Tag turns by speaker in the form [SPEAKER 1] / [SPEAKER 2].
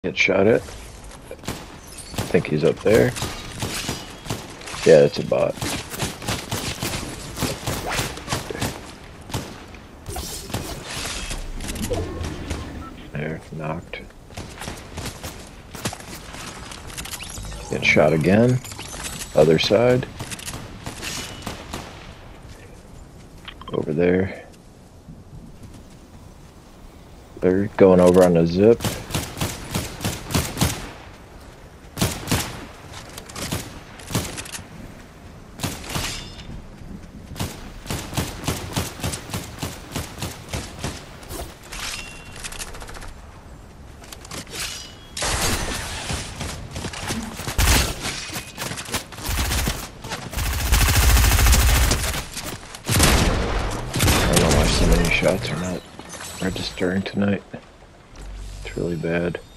[SPEAKER 1] Get shot at. I think he's up there. Yeah, it's a bot. There, knocked. Get shot again. Other side. Over there. They're going over on a zip. I don't know why so many shots are not registering tonight. It's really bad.